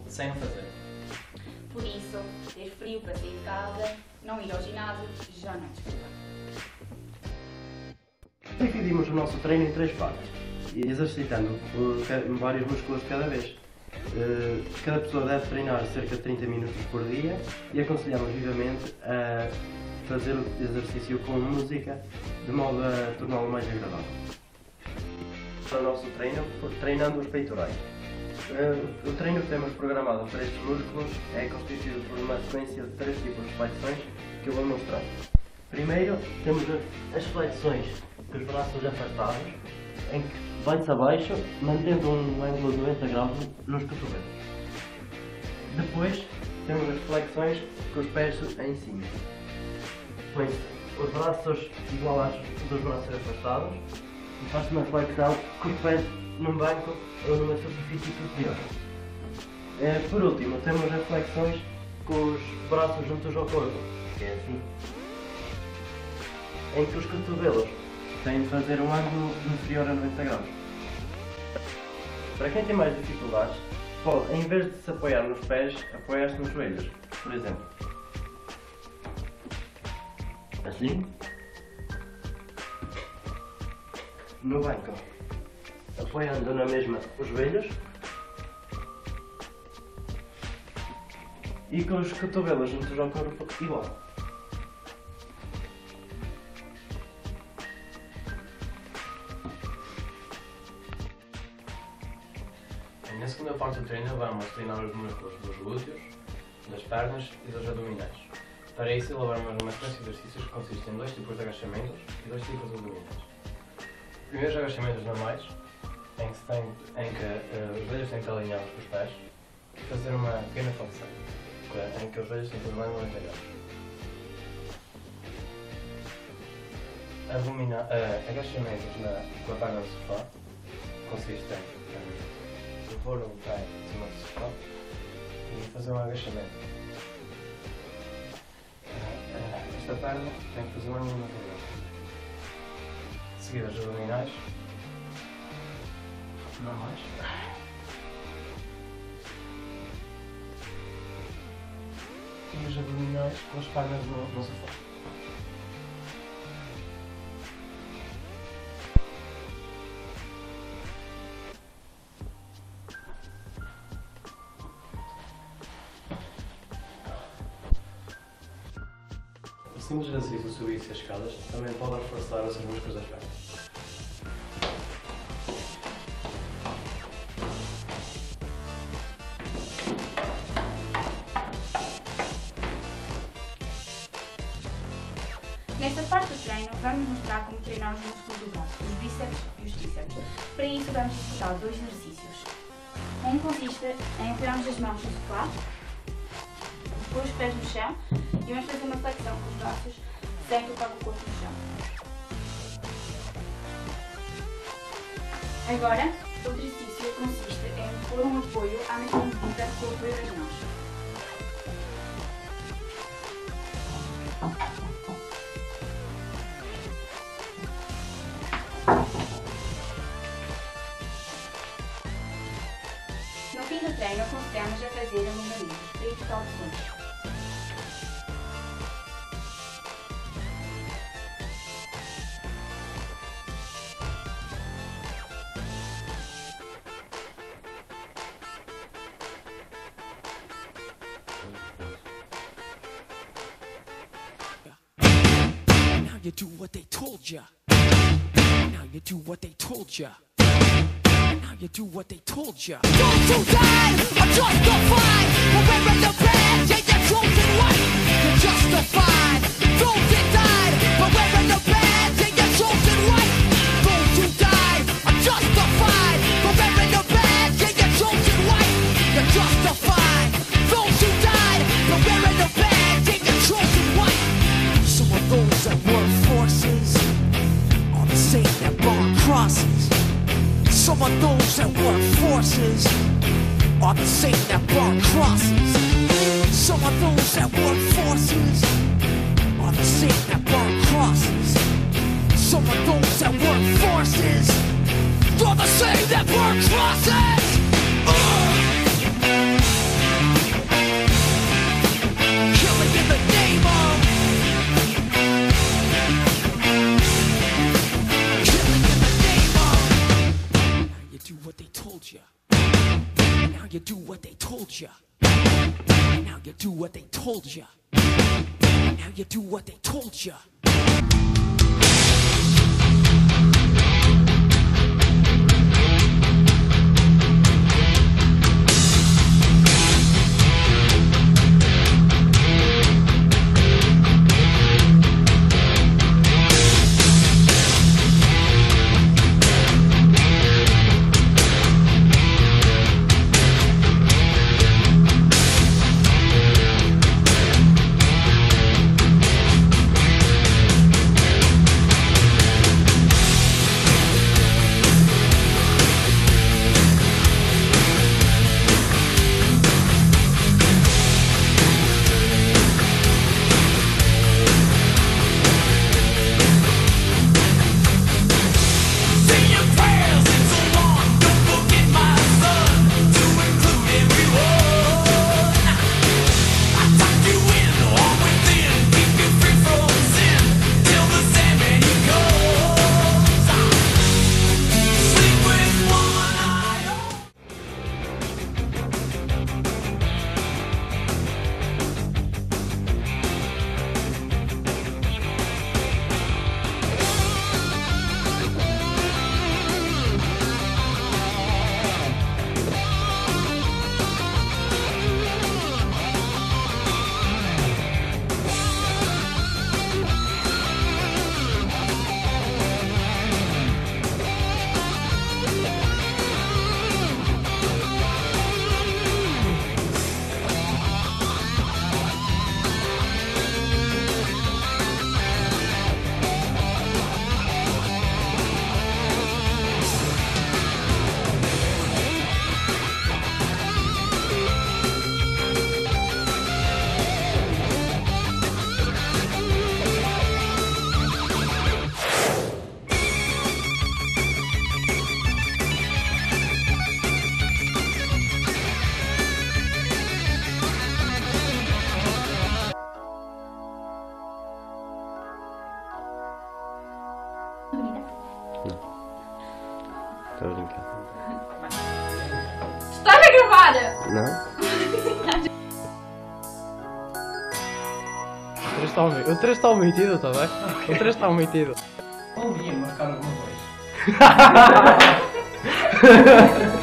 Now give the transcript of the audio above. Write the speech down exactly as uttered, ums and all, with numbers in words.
sem o fazer. Por isso, ter frio para sair de casa, não ir ao ginásio, já não é desculpa. Dividimos o nosso treino em três partes, exercitando um, vários músculos de cada vez. Uh, cada pessoa deve treinar cerca de trinta minutos por dia e aconselhamos vivamente a fazer o exercício com música, de modo a torná-lo mais agradável. O nosso treino, treinando os peitorais. Uh, o treino que temos programado para estes músculos é constituído por uma sequência de três tipos de flexões que eu vou mostrar. Primeiro, temos as flexões com os braços afastados, em que vai-se abaixo, mantendo um ângulo de noventa graus nos cotovelos. Depois, temos as flexões com os pés em cima. Põe-se os braços igual aos dos braços afastados e faz-se uma flexão com os pés num banco ou numa superfície superior. Por último, temos as flexões com os braços juntos ao corpo, que é assim, em que os cotovelos têm de fazer um ângulo inferior a noventa graus. Para quem tem mais dificuldades, pode, em vez de se apoiar nos pés, apoiar-se nos joelhos, por exemplo. Assim. No banco, apoiando na mesma os joelhos. E com os cotovelos juntos ao corpo, igual. Na segunda parte do treino vamos treinar os músculos dos glúteos, das pernas e dos abdominais. Para isso elaboramos uma sequência de exercícios que consiste em dois tipos de agachamentos e dois tipos de abdominais. Primeiros agachamentos normais, em que, se tem, em que uh, os joelhos têm que alinhar com os pés e fazer uma pequena flexão, em que os joelhos têm que alinhar noventa graus. Abdomina, uh, agachamentos na, com a perna no sofá, consiste em pôr um pé em cima do sofá e fazer um agachamento. Esta perna tem que fazer um ângulo noventa graus. De seguida os abdominais normais. E os abdominais com as pernas no, no sofá. O simples exercício de subir-se as escadas também pode reforçar os músculos das pernas. Nesta parte do treino, vamos mostrar como treinar os músculos do braço, os bíceps e os tríceps. Para isso, vamos executar dois exercícios. Um consiste em apoiarmos as mãos no sofá, pôr os pés no chão e vamos fazer uma flexão com os braços sem tocar o corpo no chão. Agora, o exercício consiste em pôr um apoio à mesma medida com o apoio das mãos. No fim do treino, aconselhamos a fazer alongamentos para evitar lesões. Now you do what they told ya. Now you do what they told ya. Now you do what they told ya. Those who died are justified. But wearing the badge and your chosen one, you're justified. Those that died, but wearing the badge and your chosen one. Those who died are justified. But wearing the badge and your chosen one, you're justified. Those who died, but wearing the badge and your chosen one. Some of those that were forces on the same that brought crosses. Some of those that work forces are the same that burn crosses. Some of those that work forces are the same that burn crosses. Some of those that work forces are the same that burn crosses. Uh! And now you do what they told you. And now you do what they told you. Estou a brincar. Está a gravar! Não? O trecho está omitido. O trecho está omitido, está bem? O trecho está omitido. Bom dia, marcar alguma coisa.